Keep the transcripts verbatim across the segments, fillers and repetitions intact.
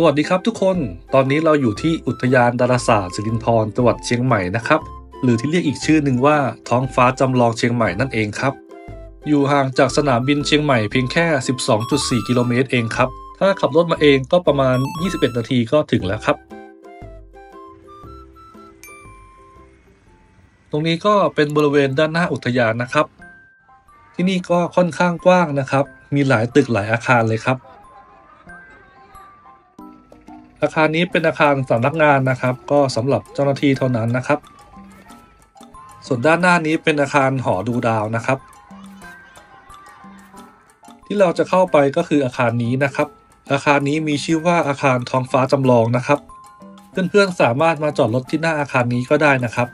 วัสดีครับทุกคนตอนนี้เราอยู่ที่อุทยานดาราศาสตร์สิรินธรจังหวัดเชียงใหม่นะครับหรือที่เรียกอีกชื่อหนึ่งว่าท้องฟ้าจำลองเชียงใหม่นั่นเองครับอยู่ห่างจากสนามบินเชียงใหม่เพียงแค่ สิบสองจุดสี่ กิโลเมตรเองครับถ้าขับรถมาเองก็ประมาณยี่สิบเอ็ดนาทีก็ถึงแล้วครับตรงนี้ก็เป็นบริเวณด้านหน้าอุทยานนะครับที่นี่ก็ค่อนข้างกว้างนะครับมีหลายตึกหลายอาคารเลยครับอาคารนี้เป็นอาคารสำนักงานนะครับก็สำหรับเจ้าหน้าที่เท่านั้นนะครับส่วนด้านหน้านี้เป็นอาคารหอดูดาวนะครับที่เราจะเข้าไปก็คืออาคารนี้นะครับอาคารนี้มีชื่อว่าอาคารท้องฟ้าจำลองนะครับเพื่อนๆสามารถมาจอดรถที่หน้าอาคารนี้ก็ได้นะครับ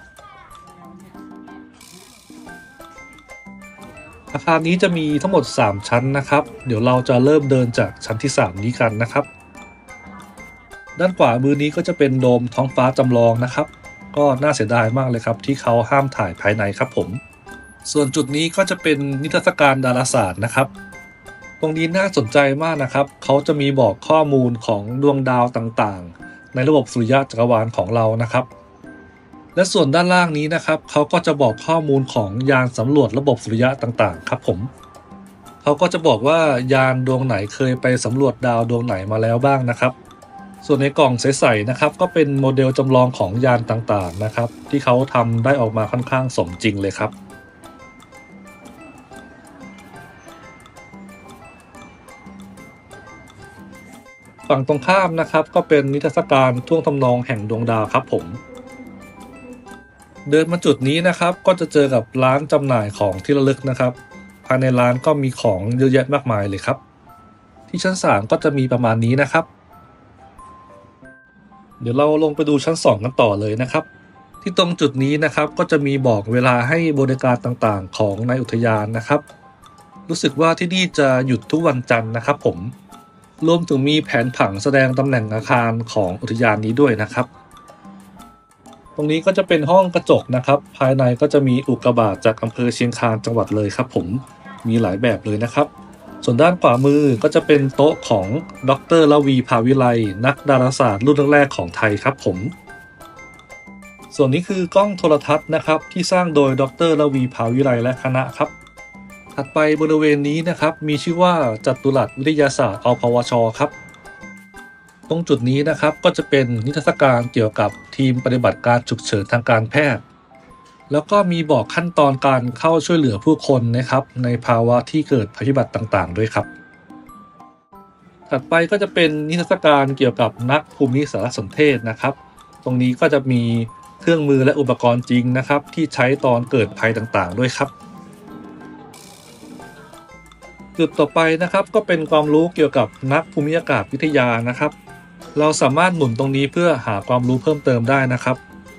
อาคารนี้จะมีทั้งหมดสามชั้นนะครับเดี๋ยวเราจะเริ่มเดินจากชั้นที่สามนี้กันนะครับด้านขวามือนี้ก็จะเป็นโดมท้องฟ้าจำลองนะครับก็น่าเสียดายมากเลยครับที่เขาห้ามถ่ายภายในครับผมส่วนจุดนี้ก็จะเป็นนิทรรศการดาราศาสตร์นะครับตรงนี้น่าสนใจมากนะครับเขาจะมีบอกข้อมูลของดวงดาวต่างๆในระบบสุริยะจักรวาลของเรานะครับและส่วนด้านล่างนี้นะครับเขาก็จะบอกข้อมูลของยานสำรวจระบบสุริยะต่างๆครับผมเขาก็จะบอกว่ายานดวงไหนเคยไปสำรวจดาวดวงไหนมาแล้วบ้างนะครับส่วนในกล่องใสๆนะครับก็เป็นโมเดลจำลองของยานต่างๆนะครับที่เขาทำได้ออกมาค่อนข้างสมจริงเลยครับฝั่งตรงข้ามนะครับก็เป็นนิทรรศการท่วงทำนองแห่งดวงดาวครับผมเดินมาจุดนี้นะครับก็จะเจอกับร้านจำหน่ายของที่ระลึกนะครับภายในร้านก็มีของเยอะแยะมากมายเลยครับที่ชั้นสามก็จะมีประมาณนี้นะครับเดี๋ยวเราลงไปดูชั้นสองกันต่อเลยนะครับที่ตรงจุดนี้นะครับก็จะมีบอกเวลาให้บริการต่างๆของในอุทยานนะครับรู้สึกว่าที่นี่จะหยุดทุกวันจันทร์นะครับผมรวมถึงมีแผนผังแสดงตำแหน่งอาคารของอุทยานนี้ด้วยนะครับตรงนี้ก็จะเป็นห้องกระจกนะครับภายในก็จะมีอุกกาบาตจากอำเภอเชียงคานจังหวัดเลยครับผมมีหลายแบบเลยนะครับส่วนด้านขวามือก็จะเป็นโต๊ะของดร.ระวีภาวิไลนักดาราศาสตร์รุ่นแรกๆของไทยครับผมส่วนนี้คือกล้องโทรทัศน์นะครับที่สร้างโดยดร.ระวีภาวิไลและคณะครับถัดไปบริเวณนี้นะครับมีชื่อว่าจัตุรัสวิทยาศาสตร์อพวชครับตรงจุดนี้นะครับก็จะเป็นนิทรรศการเกี่ยวกับทีมปฏิบัติการฉุกเฉินทางการแพทย์แล้วก็มีบอกขั้นตอนการเข้าช่วยเหลือผู้คนนะครับในภาวะที่เกิดภัยพิบัติต่างๆด้วยครับถัดไปก็จะเป็นนิทรรศการเกี่ยวกับนักภูมิสารสนเทศนะครับตรงนี้ก็จะมีเครื่องมือและอุปกรณ์จริงนะครับที่ใช้ตอนเกิดภัยต่างๆด้วยครับจุดต่อไปนะครับก็เป็นความรู้เกี่ยวกับนักภูมิอากาศวิทยานะครับเราสามารถหมุนตรงนี้เพื่อหาความรู้เพิ่มเติมได้นะครับ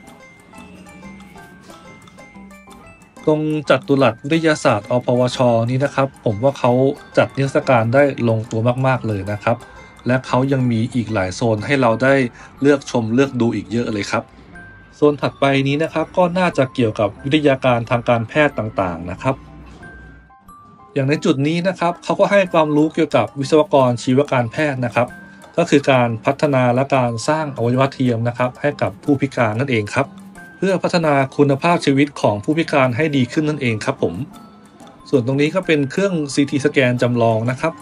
ตรงจัตุรัสวิทยาศาสตร์อพวชนี้นะครับผมว่าเขาจัดนิทรรศการได้ลงตัวมากๆเลยนะครับและเขายังมีอีกหลายโซนให้เราได้เลือกชมเลือกดูอีกเยอะเลยครับโซนถัดไปนี้นะครับก็น่าจะเกี่ยวกับวิทยาการทางการแพทย์ต่างๆนะครับอย่างในจุดนี้นะครับเขาก็ให้ความรู้เกี่ยวกับวิศวกรชีวการแพทย์นะครับก็คือการพัฒนาและการสร้างอวัยวะเทียมนะครับให้กับผู้พิการนั่นเองครับเพื่อพัฒนาคุณภาพชีวิตของผู้พิการให้ดีขึ้นนั่นเองครับผมส่วนตรงนี้ก็เป็นเครื่อง ซี ที สแกนจำลองนะครับ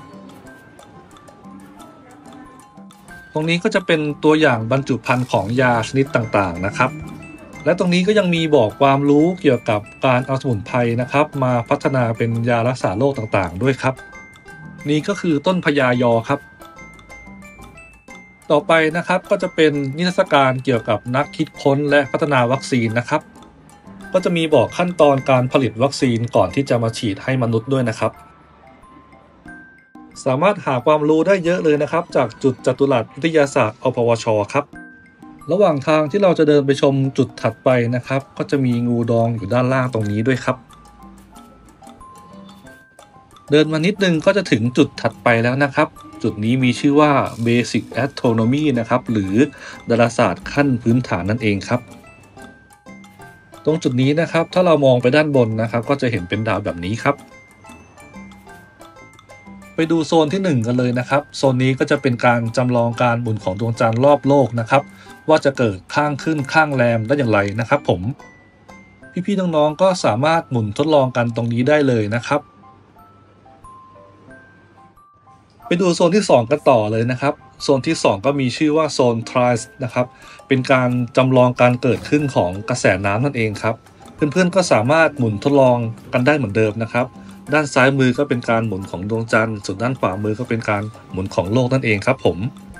ตรงนี้ก็จะเป็นตัวอย่างบรรจุภัณฑ์ของยาชนิดต่างๆนะครับและตรงนี้ก็ยังมีบอกความรู้เกี่ยวกับการเอาสมุนไพรนะครับมาพัฒนาเป็นยารักษาโรคต่างๆด้วยครับนี่ก็คือต้นพญายอครับต่อไปนะครับก็จะเป็นนิทรรศการเกี่ยวกับนักคิดค้นและพัฒนาวัคซีนนะครับก็จะมีบอกขั้นตอนการผลิตวัคซีนก่อนที่จะมาฉีดให้มนุษย์ด้วยนะครับสามารถหาความรู้ได้เยอะเลยนะครับจากจุดจัตุรัสวิทยาศาสตร์อพวชครับระหว่างทางที่เราจะเดินไปชมจุดถัดไปนะครับก็จะมีงูดองอยู่ด้านล่างตรงนี้ด้วยครับเดินมานิดนึงก็จะถึงจุดถัดไปแล้วนะครับจุดนี้มีชื่อว่า Basic Astronomy นะครับหรือดาราศาสตร์ขั้นพื้นฐานนั่นเองครับตรงจุดนี้นะครับถ้าเรามองไปด้านบนนะครับก็จะเห็นเป็นดาวแบบนี้ครับไปดูโซนที่หนึ่งกันเลยนะครับโซนนี้ก็จะเป็นการจำลองการหมุนของดวงจันทร์รอบโลกนะครับว่าจะเกิดข้างขึ้นข้างแรมได้อย่างไรนะครับผมพี่ๆน้องๆก็สามารถหมุนทดลองกันตรงนี้ได้เลยนะครับไปดูโซนที่สองกันต่อเลยนะครับโซนที่สองก็มีชื่อว่าโซน Trials นะครับเป็นการจำลองการเกิดขึ้นของกระแสน้ำนั่นเองครับเพื่อนๆก็สามารถหมุนทดลองกันได้เหมือนเดิมนะครับด้านซ้ายมือก็เป็นการหมุนของดวงจันทร์ส่วนด้านขวามือก็เป็นการหมุนของโลกนั่นเองครับผม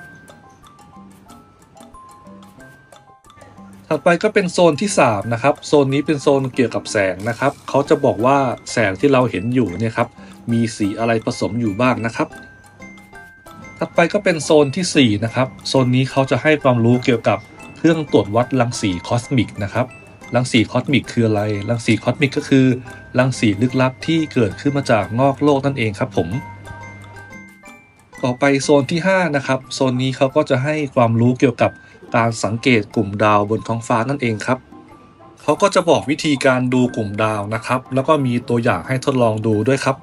ถัดไปก็เป็นโซนที่สามนะครับโซนนี้เป็นโซนเกี่ยวกับแสงนะครับเขาจะบอกว่าแสงที่เราเห็นอยู่เนี่ยครับมีสีอะไรผสมอยู่บ้างนะครับถัดไปก็เป็นโซนที่สี่นะครับโซนนี้เขาจะให้ความรู้เกี่ยวกับเครื่องตรวจวัดรังสีคอสมิกนะครับรังสีคอสมิกคืออะไรรังสีคอสมิกก็คือรังสีลึกลับที่เกิดขึ้นมาจากนอกโลกนั่นเองครับผมต่อไปโซนที่ห้านะครับโซนนี้เขาก็จะให้ความรู้เกี่ยวกับการสังเกตกลุ่มดาวบนท้องฟ้านั่นเองครับเขาก็จะบอกวิธีการดูกลุ่มดาวนะครับแล้วก็มีตัวอย่างให้ทดลองดูด้วยครับ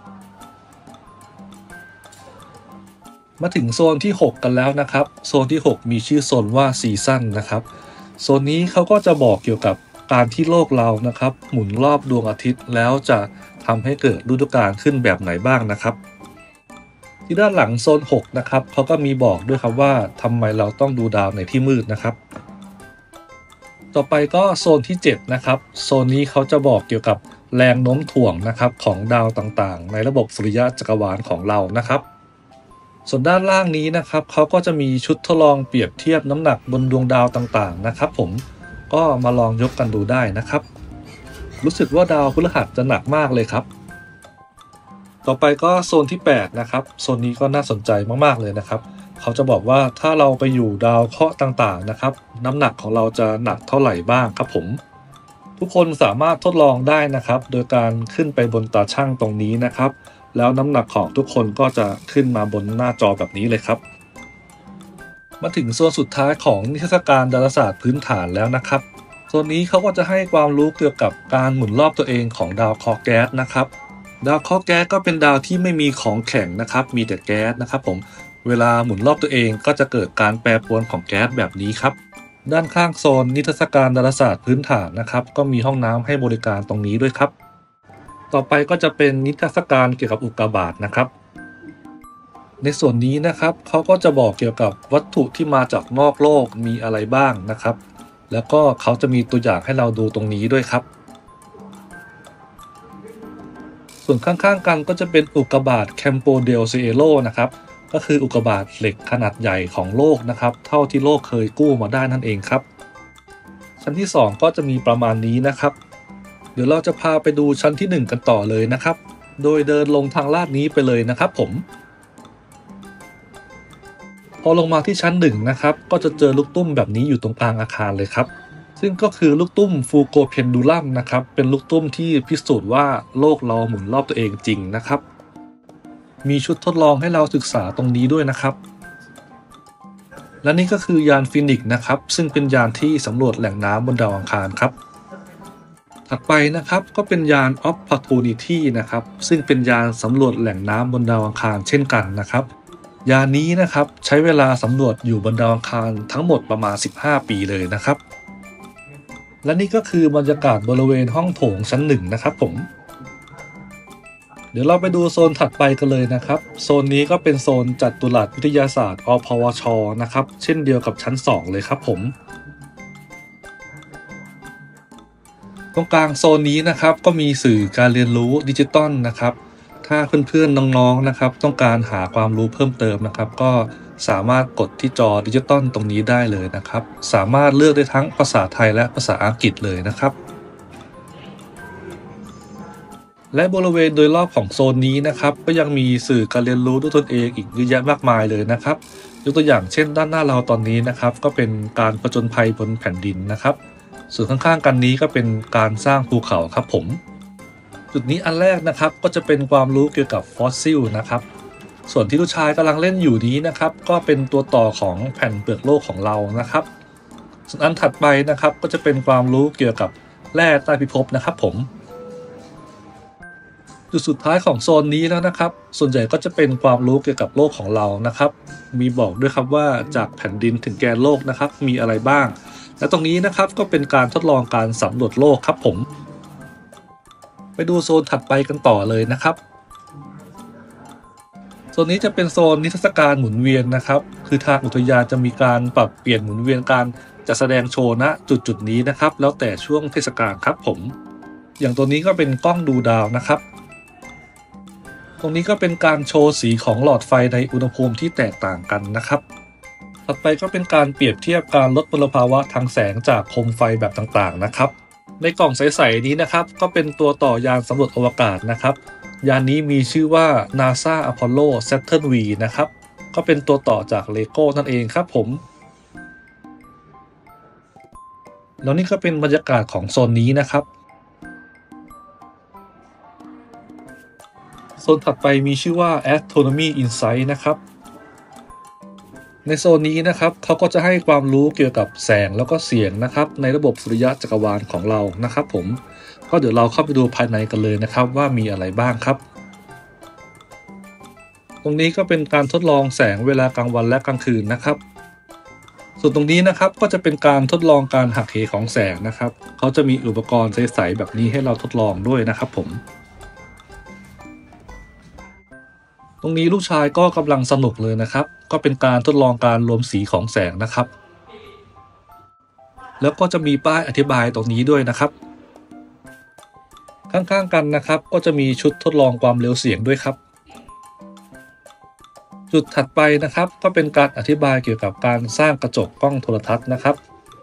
มาถึงโซนที่หกกันแล้วนะครับโซนที่หกมีชื่อโซนว่าซีซั่นนะครับโซนนี้เขาก็จะบอกเกี่ยวกับการที่โลกเรานะครับหมุนรอบดวงอาทิตย์แล้วจะทำให้เกิดฤดูกาลขึ้นแบบไหนบ้างนะครับที่ด้านหลังโซนหกนะครับเขาก็มีบอกด้วยครับว่าทำไมเราต้องดูดาวในที่มืดนะครับต่อไปก็โซนที่เจ็ดนะครับโซนนี้เขาจะบอกเกี่ยวกับแรงโน้มถ่วงนะครับของดาวต่างๆในระบบสุริยะจักรวาลของเรานะครับส่วนด้านล่างนี้นะครับเขาก็จะมีชุดทดลองเปรียบเทียบน้ำหนักบนดวงดาวต่างๆนะครับผมก็มาลองยกกันดูได้นะครับรู้สึกว่าดาวพฤหัสจะหนักมากเลยครับต่อไปก็โซนที่แปดนะครับโซนนี้ก็น่าสนใจมากๆเลยนะครับเขาจะบอกว่าถ้าเราไปอยู่ดาวเคราะห์ต่างๆนะครับน้ำหนักของเราจะหนักเท่าไหร่บ้างครับผมทุกคนสามารถทดลองได้นะครับโดยการขึ้นไปบนตาชั่งตรงนี้นะครับแล้วน้ำหนักของทุกคนก็จะขึ้นมาบนหน้าจอแบบนี้เลยครับมาถึงโซนสุดท้ายของนิทรรศการดาราศาสตร์พื้นฐานแล้วนะครับโซนนี้เขาก็จะให้ความรู้เกี่ยวกับการหมุนรอบตัวเองของดาวเคราะห์แก๊สนะครับดาวเคราะห์แก๊สก็เป็นดาวที่ไม่มีของแข็งนะครับมีแต่แก๊สนะครับผมเวลาหมุนรอบตัวเองก็จะเกิดการแปรปรวนของแก๊สแบบนี้ครับด้านข้างโซนนิทรรศการดาราศาสตร์พื้นฐานนะครับก็มีห้องน้ำให้บริการตรงนี้ด้วยครับต่อไปก็จะเป็นนิทรรศการเกี่ยวกับอุกกาบาตนะครับในส่วนนี้นะครับเขาก็จะบอกเกี่ยวกับวัตถุที่มาจากนอกโลกมีอะไรบ้างนะครับแล้วก็เขาจะมีตัวอย่างให้เราดูตรงนี้ด้วยครับส่วนข้างๆกันก็จะเป็นอุกกาบาตแคมโปเดลเซโลนะครับก็คืออุกกาบาตเหล็กขนาดใหญ่ของโลกนะครับเท่าที่โลกเคยกู้มาได้นั่นเองครับชั้นที่สองก็จะมีประมาณนี้นะครับเดี๋ยวเราจะพาไปดูชั้นที่หนึ่งกันต่อเลยนะครับโดยเดินลงทางลาดนี้ไปเลยนะครับผมพอลงมาที่ชั้นหนึ่งนะครับก็จะเจอลูกตุ้มแบบนี้อยู่ตรงกลางอาคารเลยครับซึ่งก็คือลูกตุ้มฟูโกเพนดูลัมนะครับเป็นลูกตุ้มที่พิสูจน์ว่าโลกเราหมุนรอบตัวเองจริงนะครับมีชุดทดลองให้เราศึกษาตรงนี้ด้วยนะครับและนี่ก็คือยานฟินิกส์นะครับซึ่งเป็นยานที่สำรวจแหล่งน้ำบนดาวอังคารครับถัดไปนะครับก็เป็นยาน Opportunity นะครับซึ่งเป็นยานสำรวจแหล่งน้ำบนดาวอังคารเช่นกันนะครับยานนี้นะครับใช้เวลาสำรวจอยู่บนดาวอังคารทั้งหมดประมาณสิบห้าปีเลยนะครับและนี่ก็คือบรรยากาศบริเวณห้องโถงชั้นหนึ่งนะครับผมเดี๋ยวเราไปดูโซนถัดไปกันเลยนะครับโซนนี้ก็เป็นโซนจัตุรัสวิทยาศาสตร์อพวชนะครับเช่นเดียวกับชั้นสองเลยครับผมตรงกลางโซนนี้นะครับก็มีสื่อการเรียนรู้ดิจิตอลนะครับถ้าเพื่อนๆน้องๆนะครับต้องการหาความรู้เพิ่มเติมนะครับก็สามารถกดที่จอดิจิตอลตรงนี้ได้เลยนะครับสามารถเลือกได้ทั้งภาษาไทยและภาษาอังกฤษเลยนะครับและบริเวณโดยรอบของโซนนี้นะครับก็ยังมีสื่อการเรียนรู้ด้วยตนเองอีกเยอะแยะมากมายเลยนะครับยกตัวอย่างเช่นด้านหน้าเราตอนนี้นะครับก็เป็นการผจญภัยบนแผ่นดินนะครับส่วนข้างๆกันนี้ก็เป็นการสร้างภูเขาครับผมจุดนี้อันแรกนะครับก็จะเป็นความรู้เกี่ยวกับฟอสซิลนะครับส่วนที่ลูกชายกำลังเล่นอยู่นี้นะครับก็เป็นตัวต่อของแผ่นเปลือกโลกของเรานะครับส่วนอันถัดไปนะครับก็จะเป็นความรู้เกี่ยวกับแร่ใต้พิภพนะครับผมจจุดสุดท้ายของโซนนี้แล้วนะครับส่วนใหญ่ก็จะเป็นความรู้เกี่ยวกับโลกของเรานะครับมีบอกด้วยครับว่าจากแผ่นดินถึงแกนโลกนะครับมีอะไรบ้างและตรงนี้นะครับก็เป็นการทดลองการสำรวจโลกครับผมไปดูโซนถัดไปกันต่อเลยนะครับโซนนี้จะเป็นโซนนิทรรศการหมุนเวียนนะครับคือทางอุทยานจะมีการปรับเปลี่ยนหมุนเวียนการจัดแสดงโชว์ณจุดจุดนี้นะครับแล้วแต่ช่วงเทศกาลครับผมอย่างตัวนี้ก็เป็นกล้องดูดาวนะครับตรงนี้ก็เป็นการโชว์สีของหลอดไฟในอุณหภูมิที่แตกต่างกันนะครับถัดไปก็เป็นการเปรียบเทียบการลดมลภาวะทางแสงจากโคมไฟแบบต่างๆนะครับในกล่องใสๆนี้นะครับก็เป็นตัวต่อยานสำรวจอวกาศนะครับยานนี้มีชื่อว่า NASA Apollo Saturn V นะครับก็เป็นตัวต่อจาก Lego นั่นเองครับผมแล้วนี่ก็เป็นบรรยากาศของโซนนี้นะครับโซนถัดไปมีชื่อว่า Astronomy Insight นะครับในโซนนี้นะครับเขาก็จะให้ความรู้เกี่ยวกับแสงแล้วก็เสียงนะครับในระบบสุริยะจักรวาลของเรานะครับผมก็เดี๋ยวเราเข้าไปดูภายในกันเลยนะครับว่ามีอะไรบ้างครับตรงนี้ก็เป็นการทดลองแสงเวลากลางวันและกลางคืนนะครับส่วนตรงนี้นะครับก็จะเป็นการทดลองการหักเหของแสงนะครับเขาจะมีอุปกรณ์ใสๆแบบนี้ให้เราทดลองด้วยนะครับผมตรงนี้ลูกชายก็กำลังสนุกเลยนะครับก็เป็นการทดลองการรวมสีของแสงนะครับแล้วก็จะมีป้ายอธิบายตรงนี้ด้วยนะครับข้างๆกันนะครับก็จะมีชุดทดลองความเร็วเสียงด้วยครับจุดถัดไปนะครับก็เป็นการอธิบายเกี่ยวกับการสร้างกระจกกล้องโทรทัศน์นะครับ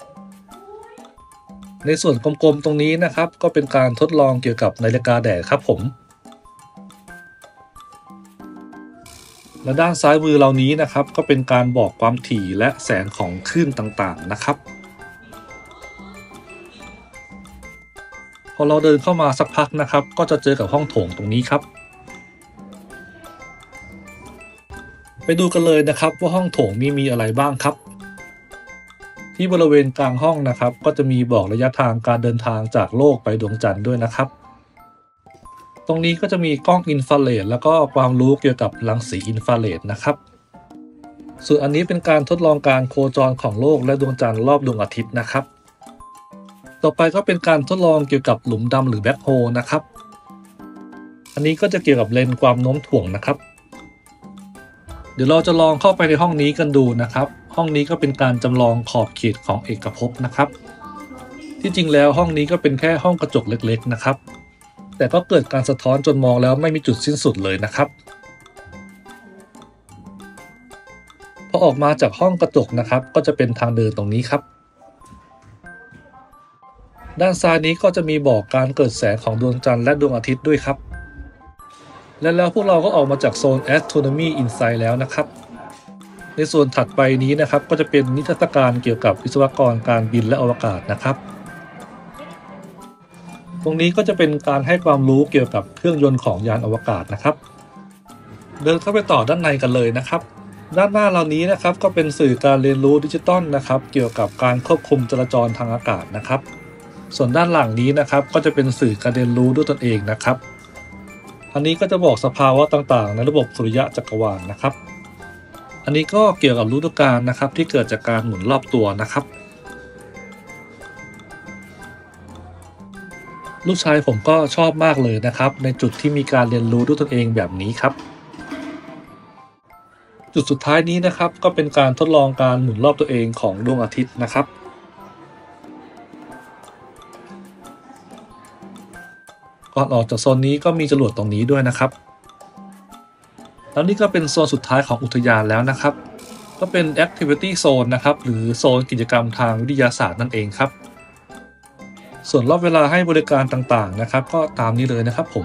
ในส่วนกลมๆตรงนี้นะครับก็เป็นการทดลองเกี่ยวกับนาฬิกาแดดครับผมและด้านซ้ายมือเรานี้นะครับก็เป็นการบอกความถี่และแสงของคลื่นต่างๆนะครับพอเราเดินเข้ามาสักพักนะครับก็จะเจอกับห้องโถงตรงนี้ครับไปดูกันเลยนะครับว่าห้องโถงนี้มีอะไรบ้างครับที่บริเวณกลางห้องนะครับก็จะมีบอกระยะทางการเดินทางจากโลกไปดวงจันทร์ด้วยนะครับตรงนี้ก็จะมีกล้องอินฟราเรดแล้วก็ความรู้เกี่ยวกับรังสีอินฟราเรดนะครับส่วนอันนี้เป็นการทดลองการโคจรของโลกและดวงจันทร์รอบดวงอาทิตย์นะครับต่อไปก็เป็นการทดลองเกี่ยวกับหลุมดำหรือแบล็คโฮลนะครับอันนี้ก็จะเกี่ยวกับเลนความโน้มถ่วงนะครับเดี๋ยวเราจะลองเข้าไปในห้องนี้กันดูนะครับห้องนี้ก็เป็นการจำลองขอบเขตของเอกภพนะครับที่จริงแล้วห้องนี้ก็เป็นแค่ห้องกระจกเล็กๆนะครับแต่ก็เกิดการสะท้อนจนมองแล้วไม่มีจุดสิ้นสุดเลยนะครับพอออกมาจากห้องกระจกนะครับก็จะเป็นทางเดินตรงนี้ครับด้านซ้ายนี้ก็จะมีบอกการเกิดแสงของดวงจันทร์และดวงอาทิตย์ด้วยครับและแล้วพวกเราก็ออกมาจากโซน Astronomy Insight แล้วนะครับในส่วนถัดไปนี้นะครับก็จะเป็นนิทรรศการเกี่ยวกับวิศวกรการบินและอวกาศนะครับตรงนี้ก็จะเป็นการให้ความรู้เกี่ยวกับเครื่องยนต์ของยานอวกาศนะครับเดินเข้าไปต่อด้านในกันเลยนะครับด้านหน้าเรานี้นะครับก็เป็นสื่อการเรียนรู้ดิจิตอลนะครับเกี่ยวกับการควบคุมจราจรทางอากาศนะครับส่วนด้านหลังนี้นะครับก็จะเป็นสื่อการเรียนรู้ด้วยตนเองนะครับอันนี้ก็จะบอกสภาวะต่างๆในระบบสุริยะจักรวาลนะครับอันนี้ก็เกี่ยวกับฤดูกาลนะครับที่เกิดจากการหมุนรอบตัวนะครับลูกชายผมก็ชอบมากเลยนะครับในจุดที่มีการเรียนรู้ด้วยตนเองแบบนี้ครับจุดสุดท้ายนี้นะครับก็เป็นการทดลองการหมุนรอบตัวเองของดวงอาทิตย์นะครับก่อนออกจากโซนนี้ก็มีจรวดตรงนี้ด้วยนะครับแล้วนี่ก็เป็นโซนสุดท้ายของอุทยานแล้วนะครับก็เป็น Activity Zone นะครับหรือโซนกิจกรรมทางวิทยาศาสตร์นั่นเองครับส่วนรอบเวลาให้บริการต่างๆนะครับก็ตามนี้เลยนะครับผม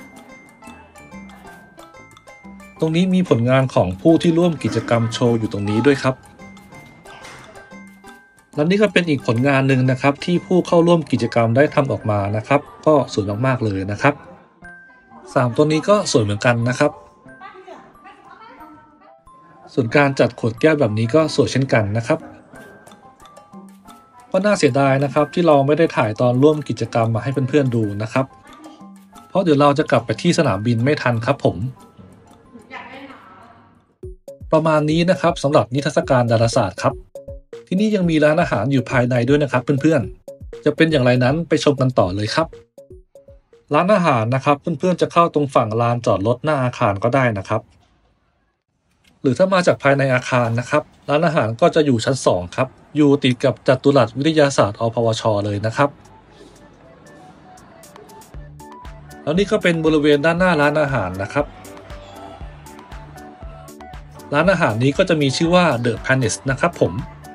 ตรงนี้มีผลงานของผู้ที่ร่วมกิจกรรมโชว์อยู่ตรงนี้ด้วยครับและนี่ก็เป็นอีกผลงานหนึ่งนะครับที่ผู้เข้าร่วมกิจกรรมได้ทำออกมานะครับก็สวยมากๆเลยนะครับสามตัวนี้ก็สวยเหมือนกันนะครับส่วนการจัดขวดแก้วแบบนี้ก็สวยเช่นกันนะครับก็น่าเสียดายนะครับที่เราไม่ได้ถ่ายตอนร่วมกิจกรรมมาให้เพื่อนๆดูนะครับพราะเดี๋ยวเราจะกลับไปที่สนามบินไม่ทันครับผมประมาณนี้นะครับสำหรับนิทรรศการดาราศาสตร์ครับที่นี่ยังมีร้านอาหารอยู่ภายในด้วยนะครับเพื่อนๆจะเป็นอย่างไรนั้นไปชมกันต่อเลยครับร้านอาหารนะครับเพื่อนๆจะเข้าตรงฝั่งลานจอดรถหน้าอาคารก็ได้นะครับหรือถ้ามาจากภายในอาคารนะครับร้านอาหารก็จะอยู่ชั้นสองครับอยู่ติดกับจัตุรัสวิทยาศาสตร์อพวชเลยนะครับแล้วนี่ก็เป็นบริเวณด้านหน้าร้านอาหารนะครับร้านอาหารนี้ก็จะมีชื่อว่า The Palace นะครับผม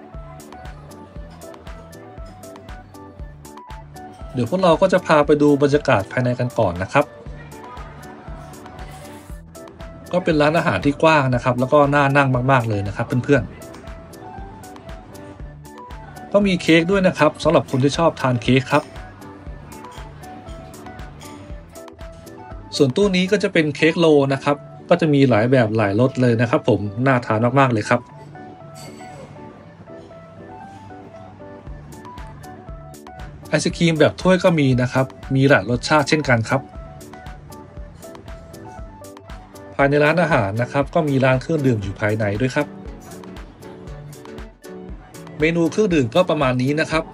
เดี๋ยวพวกเราก็จะพาไปดูบรรยากาศภายในกันก่อนนะครับก็เป็นร้านอาหารที่กว้างนะครับแล้วก็น่านั่งมากๆเลยนะครับเพื่อนๆก็มีเค้กด้วยนะครับสำหรับคนที่ชอบทานเค้กครับส่วนตู้นี้ก็จะเป็นเค้กโลนะครับก็จะมีหลายแบบหลายรสเลยนะครับผมน่าทานมากๆเลยครับไอศครีมแบบถ้วยก็มีนะครับมีหลายรสชาติเช่นกันครับภายในร้านอาหารนะครับก็มีร้านเครื่องดื่มอยู่ภายในด้วยครับเมนูเครื่องดื่มก็ประมาณนี้นะครับ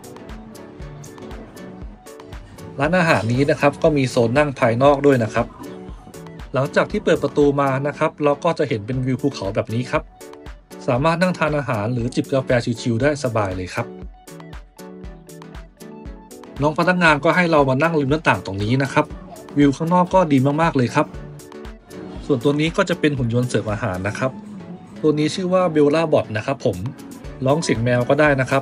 ร้านอาหารนี้นะครับก็มีโซนนั่งภายนอกด้วยนะครับหลังจากที่เปิดประตูมานะครับเราก็จะเห็นเป็นวิวภูเขาแบบนี้ครับสามารถนั่งทานอาหารหรือจิบกาแฟชิลๆได้สบายเลยครับน้องพนักงานก็ให้เรามานั่งริมหน้าต่างตรงนี้นะครับวิวข้างนอกก็ดีมากๆเลยครับส่วนตัวนี้ก็จะเป็นหุ่นยนต์เสิร์ฟอาหารนะครับตัวนี้ชื่อว่าเบลล่าบอทนะครับผมร้องเสียงแมวก็ได้นะครับ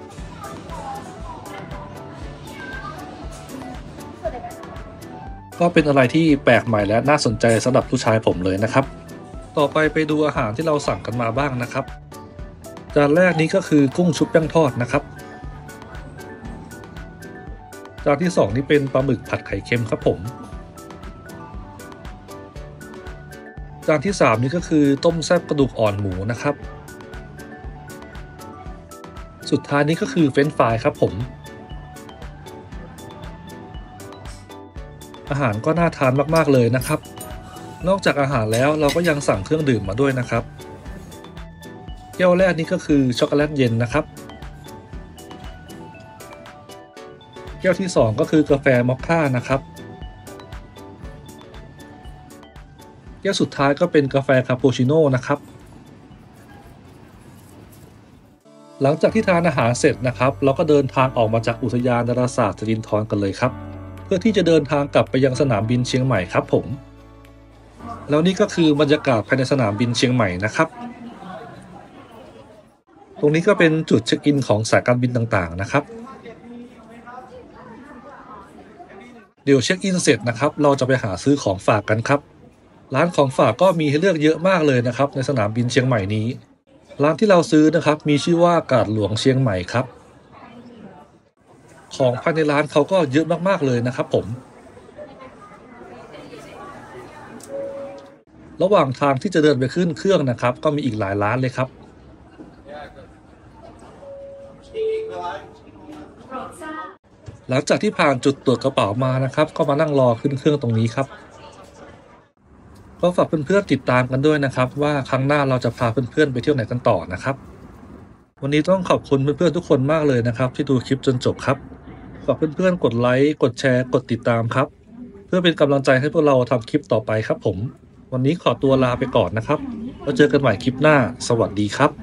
ก็เป็นอะไรที่แปลกใหม่และน่าสนใจสำหรับผู้ชายผมเลยนะครับต่อไปไปดูอาหารที่เราสั่งกันมาบ้างนะครับจานแรกนี้ก็คือกุ้งชุบแป้งทอดนะครับจานที่สองนี่เป็นปลาหมึกผัดไข่เค็มครับผมจานที่สามนี่ก็คือต้มแซ่บกระดูกอ่อนหมูนะครับสุดท้ายนี้ก็คือเฟรนช์ฟรายครับผมอาหารก็น่าทานมากๆเลยนะครับนอกจากอาหารแล้วเราก็ยังสั่งเครื่องดื่มมาด้วยนะครับแก้วแรกนี้ก็คือช็อกโกแลตเย็นนะครับแก้วที่สองก็คือกาแฟมอคค่านะครับแก้วสุดท้ายก็เป็นกาแฟคาปูชิโน่นะครับหลังจากที่ทานอาหารเสร็จนะครับเราก็เดินทางออกมาจากอุทยานดาราศาสตร์สิรินธรกันเลยครับเพื่อที่จะเดินทางกลับไปยังสนามบินเชียงใหม่ครับผมแล้วนี่ก็คือบรรยากาศภายในสนามบินเชียงใหม่นะครับตรงนี้ก็เป็นจุดเช็คอินของสายการบินต่างๆนะครับเดี๋ยวเช็คอินเสร็จนะครับเราจะไปหาซื้อของฝากกันครับร้านของฝากก็มีให้เลือกเยอะมากเลยนะครับในสนามบินเชียงใหม่นี้ร้านที่เราซื้อนะครับมีชื่อว่ากาดหลวงเชียงใหม่ครับของภายในร้านเขาก็เยอะมากๆเลยนะครับผมระหว่างทางที่จะเดินไปขึ้นเครื่องนะครับก็มีอีกหลายร้านเลยครับหลังจากที่ผ่านจุดตรวจกระเป๋ามานะครับก็มานั่งรอขึ้นเครื่องตรงนี้ครับก็ฝากเพื่อนๆติดตามกันด้วยนะครับว่าครั้งหน้าเราจะพาเพื่อนๆไปเที่ยวไหนกันต่อนะครับวันนี้ต้องขอบคุณเพื่อนๆทุกคนมากเลยนะครับที่ดูคลิปจนจบครับฝากเพื่อนๆกดไลค์กดแชร์กดติดตามครับเพื่อเป็นกำลังใจให้พวกเราทำคลิปต่อไปครับผมวันนี้ขอตัวลาไปก่อนนะครับแล้วเจอกันใหม่คลิปหน้าสวัสดีครับ